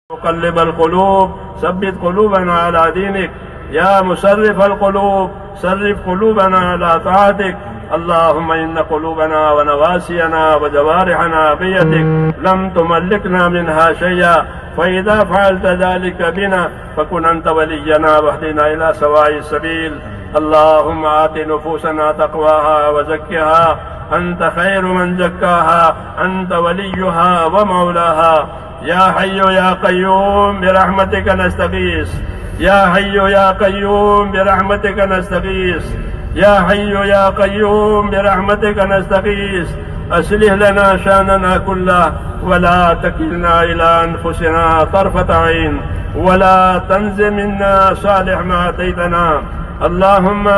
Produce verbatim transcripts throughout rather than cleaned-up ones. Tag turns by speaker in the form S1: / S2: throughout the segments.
S1: مقلب القلوب ثبت قلوبنا على دينك يا مصرف القلوب صرف قلوبنا على طاعتك. اللهم إن قلوبنا ونواسينا وجوارحنا بيدك لم تملكنا منها شيئا، فإذا فعلت ذلك بنا فكن أنت ولينا واهدنا إلى سواء السبيل. اللهم آت نفوسنا تقواها وزكها أنت خير من زكاها أنت وليها ومولاها. يا حي يا قيوم برحمتك نستغيث، يا حي يا قيوم برحمتك نستغيث، يا حي يا قيوم برحمتك نستغيث. أصلح لنا شأننا كله ولا تكلنا إلى أنفسنا طرفة عين، ولا تنز منا صالح ما أتيتنا. اللهم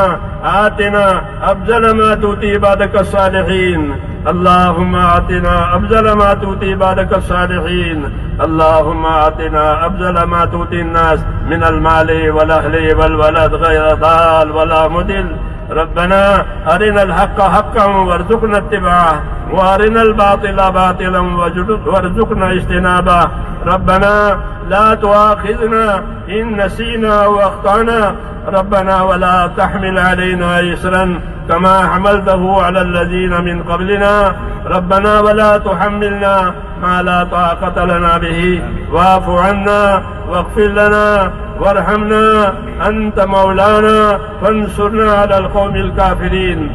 S1: آتنا أفضل ما تؤتي عبادك الصالحين، اللهم آتنا أفضل ما تؤتي عبادك الصالحين، اللهم آتنا أفضل ما تؤتي الناس من المال والأهل والولد غير ضال ولا مضل. ربنا أرنا الحق حقا وارزقنا اتباعه، وأرنا الباطل باطلا وارزقنا اجتنابه. ربنا لا تؤاخذنا إن نسينا وأخطأنا، ربنا ولا تحمل علينا إصرا كما حملته على الذين من قبلنا، ربنا ولا تحملنا ما لا طاقة لنا به، واعف عنا واغفر لنا وارحمنا، أنت مولانا فانصرنا على القوم الكافرين.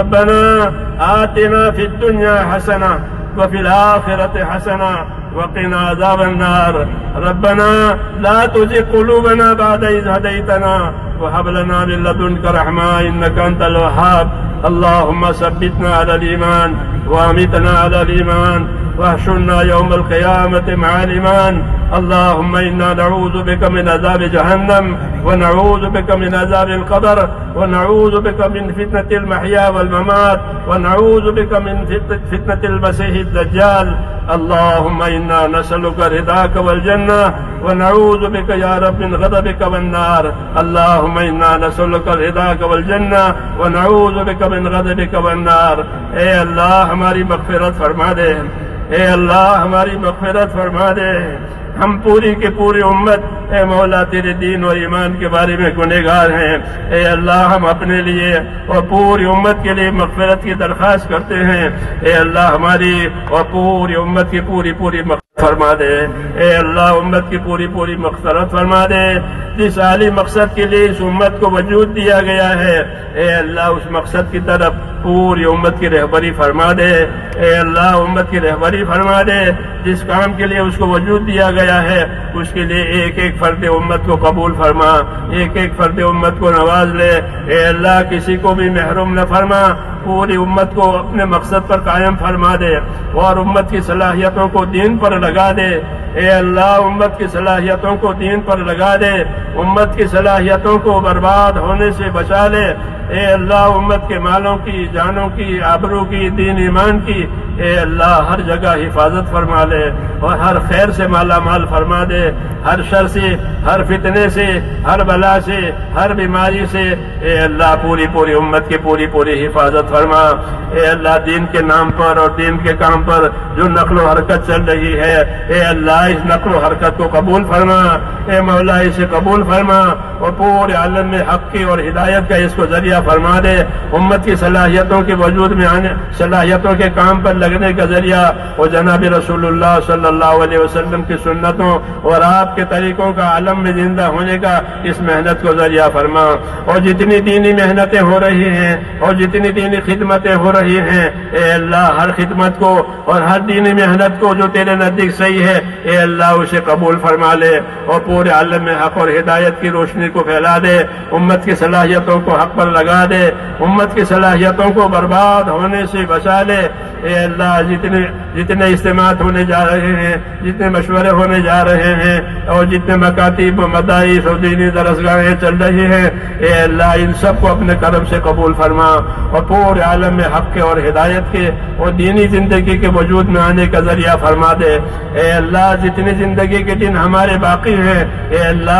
S1: ربنا آتنا في الدنيا حسنة وفي الآخرة حسنة وقنا عذاب النار. ربنا لا تزغ قلوبنا بعد إذ هديتنا وهب لنا من لدنك رحمة إنك أنت الوهاب. اللهم ثبتنا على الإيمان وأمتنا على الإيمان واحشرنا يوم القيامة مع الإيمان. اللهم إنا نعوذ بك من عذاب جهنم، ونعوذ بك من عذاب القبر، ونعوذ بك من فتنة المحيا والممات، ونعوذ بك من فتنة المسيح الدجال. اللهم إنا نسألك رضاك والجنة، ونعوذ بك يا رب من غضبك والنار. اللهم إنا نسألك رضاك والجنة، ونعوذ بك من غضبك والنار. اے اللہ ہماری مغفرت فرما دے، اے اللہ ہماری مغفرت فرما دے. ہم پوری کی پوری امت اے مولا تیرے دین اور ایمان کے بارے میں گنہگار ہیں. اے اللہ ہم اپنے لیے اور پوری امت کے لیے مغفرت کی درخواست کرتے ہیں. اے اللہ ہماری اور پوری امت کی پوری پوری مغفرت فرما دے. اے اللہ امت کی پوری پوری مغفرت فرما دے. جس عالی مقصد کے لیے اس امت کو وجود دیا گیا ہے، اے اللہ اس مقصد کی طرف پوری امت کی رہبری فرما دے. اے اللہ امت کی رہبری فرما دے. جس کام کے لیے اس کو وجود دیا گیا ہے اس کے لیے ایک ایک فرد امت کو قبول فرما، ایک ایک فرد امت کو نواز لے. اے اللہ کسی کو بھی محروم نہ فرما، پوری امت کو اپنے مقصد پر قائم فرما دے اور امت کی صلاحیتوں کو دین پر لگا دے. اے اللہ امت کی صلاحیتوں کو دین پر لگا دے، امت کی صلاحیتوں کو برباد ہونے سے بچا لے. اے اللہ امت کے مالوں کی، جانوں کی، آبرو کی، دین ایمان کی اے اللہ ہر جگہ حفاظت فرما لے اور ہر خیر سے مالا مال فرما دے. ہر شر سے، ہر فتنے سے، ہر بلا سے، ہر بیماری سے اے اللہ پوری پوری امت کی پوری پوری حفاظت فرما. اے اللہ دین کے نام پر اور دین کے کام پر جو نقل و حرکت چل رہی ہے، اے اللہ اس نقل و حرکت کو قبول فرما. اے مولا اسے قبول فرما اور پورے عالم میں حق کی اور ہدایت کا اس کو ذریعہ فرما دے. امت کی صلاحیتوں کے وجود میں آنے، صلاحیتوں کے کام پر لگنے کا ذریعہ اور جناب رسول اللہ صلی اللہ علیہ وسلم کی سنتوں اور آپ کے طریقوں کا عالم میں زندہ ہونے کا اس محنت کو ذریعہ فرما. اور جتنی دینی محنتیں ہو رہی ہیں اور جتنی دینی خدمتیں ہو رہی ہیں، اے اللہ ہر خدمت کو اور ہر دینی محنت کو جو تیرے نزدیک صحیح ہے، اے اللہ اسے قبول فرما لے اور پورے عالم میں حق اور ہدایت کی روشنی کو پھیلا دے. امت کی صلاحیتوں کو حق پر لگا دے، امت کی صلاحیتوں کو برباد ہونے سے بچا لے. اے اللہ جتنے جتنے اجتماعات ہونے جا رہے ہیں، جتنے مشورے ہونے جا رہے ہیں اور جتنے مکاتب، مدارس اور دینی درسگاہیں چل رہی ہیں، اے اللہ ان سب کو اپنے کرم سے قبول فرما اور پورے عالم میں حق کے اور ہدایت کے اور دینی زندگی کے وجود میں آنے کا ذریعہ فرما دے. اے اللہ جتنی زندگی کے دن ہمارے باقی ہیں، اے اللہ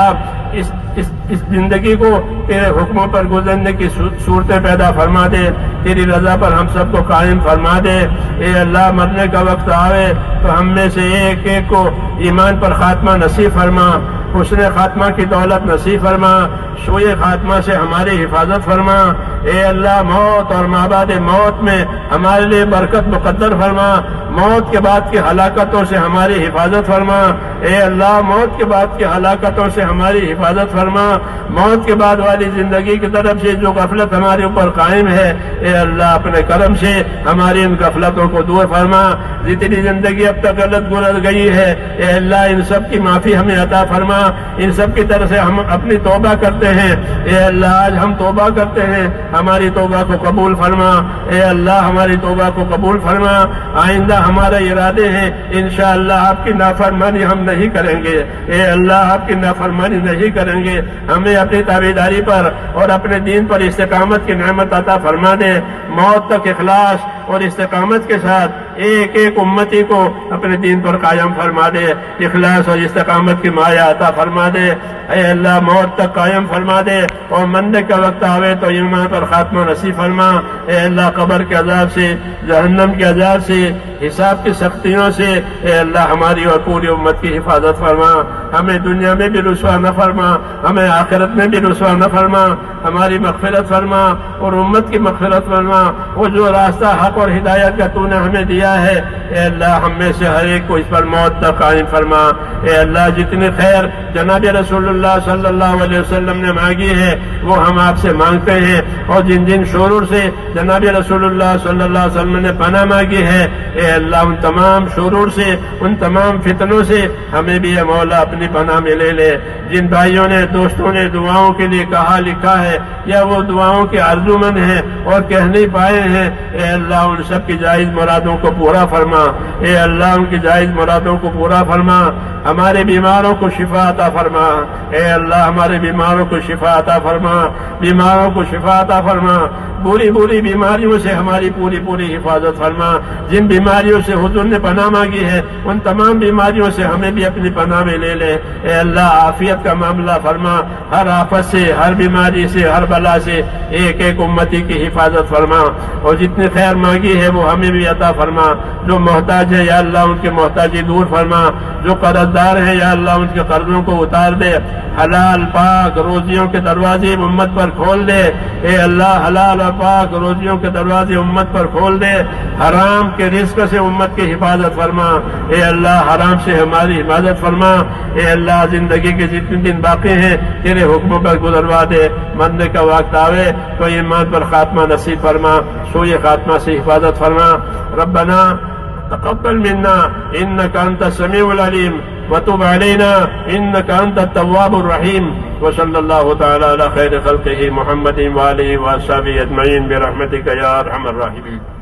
S1: اس, اس, اس زندگی کو تیرے حکموں پر گزرنے کی صورتیں پیدا فرما دے، تیری رضا پر ہم سب کو قائم فرما دے۔ اے اللہ مرنے کا وقت آوے تو ہم میں سے ایک ایک کو ایمان پر خاتمہ نصیب فرما، حسن خاتمہ کی دولت نصیب فرما، سوئے خاتمہ سے ہماری حفاظت فرما۔ اے اللہ موت اور مابعد موت میں ہمارے لیے برکت مقدر فرما، موت کے بعد کی ہلاکتوں سے ہماری حفاظت فرما۔ اے اللہ موت کے بعد کی ہلاکتوں سے ہماری حفاظت فرما، موت کے بعد والی زندگی کی طرف سے جو غفلت ہمارے اوپر قائم ہے، اے اللہ اپنے کرم سے ہماری ان غفلتوں کو دور فرما۔ جتنی زندگی اب تک غلط گزر گئی ہے، اے اللہ ان سب کی معافی ہمیں عطا فرما، ان سب کی طرف سے ہم اپنی توبہ کرتے ہیں۔ اے اللہ آج ہم توبہ کرتے ہیں، ہماری توبہ کو قبول فرما۔ اے اللہ ہماری توبہ کو قبول فرما۔ آئندہ ہمارا ارادے ہیں انشاءاللہ آپ کی نافرمانی ہم نہیں کریں گے، اے اللہ آپ کی نافرمانی نہیں کریں گے، ہمیں اپنی تابعداری پر اور اپنے دین پر استقامت کی نعمت عطا فرما دے۔ موت تک اخلاص اور استقامت کے ساتھ ایک ایک امتی کو اپنے دین پر قائم فرما دے، اخلاص اور استقامت کی مایہ عطا فرما دے۔ اے اللہ موت تک قائم فرما دے، اور مرنے کا وقت آوے تو ایمان پر خاتمہ نصیب فرما۔ اے اللہ قبر کے عذاب سے، جہنم کے عذاب سے، حساب کی سختیوں سے اے اللہ ہماری اور پوری امت کی حفاظت فرما۔ ہمیں دنیا میں بھی رسوا نہ فرما، ہمیں آخرت میں بھی رسوا نہ فرما، ہماری مغفرت فرما اور امت کی مغفرت فرما۔ وہ جو راستہ حق اور ہدایت کا تو نے ہمیں دیا ہے، اے اللہ ہم میں سے ہر ایک کو اس پر موت تک قائم فرما۔ اے اللہ جتنی خیر جناب رسول اللہ صلی اللہ علیہ وسلم نے مانگی ہے وہ ہم آپ سے مانگتے ہیں، اور جن جن شرور سے جناب رسول اللہ صلی اللہ علیہ وسلم نے پناہ مانگی ہے، اے اللہ ان تمام شرور سے، ان تمام فتنوں سے ہمیں بھی اے مولا اپنی پناہ میں لے لے۔ جن بھائیوں نے دوستوں نے دعاؤں کے لیے کہا لکھا ہے، یا وہ دعاؤں کے آرزومند ہیں اور کہہ نہیں پائے ہیں، اے اللہ ان سب کی جائز مرادوں کو پورا فرما۔ اے اللہ ان کی جائز مرادوں کو پورا فرما، ہمارے بیماروں کو شفا عطا فرما۔ اے اللہ ہمارے بیماروں کو شفا عطا فرما، بیماروں کو شفا عطا فرما، بری بری بیماریوں سے ہماری پوری پوری حفاظت فرما۔ جن بیماریوں سے حضور نے پناہ مانگی ہے ان تمام بیماریوں سے ہمیں بھی اپنی پناہ میں لے لے۔ اے اللہ عافیت کا معاملہ فرما، ہر آفت سے، ہر بیماری سے، ہر بلا سے ایک ایک امتی کی حفاظت فرما، اور جتنی خیر مانگی ہے وہ ہمیں بھی عطا فرما۔ جو محتاج ہے یا اللہ ان کی محتاجی دور فرما، جو قرض دار ہے یا اللہ ان کے قرضوں کو اتار دے، حلال پاک روزیوں کے دروازے امت پر کھول دے۔ اے اللہ حلال اور پاک روزیوں کے دروازے امت پر کھول دے، حرام کے رزق سے امت کی حفاظت فرما۔ اے اللہ حرام سے ہماری حفاظت فرما۔ اے اللہ زندگی کے جتنے دن باقی ہیں تیرے حکموں پر گزروا دے، مرنے کا وقت آوے تو ایمان پر خاتمہ نصیب فرما، سوئے خاتمہ سے حفاظت فرما۔ ربنا تقبل منا انك انت السميع العليم وتب علينا انك انت التواب الرحيم، وصلى الله تعالى على خير خلقه محمد وآله وصحبه اجمعين برحمتك يا ارحم الراحمين۔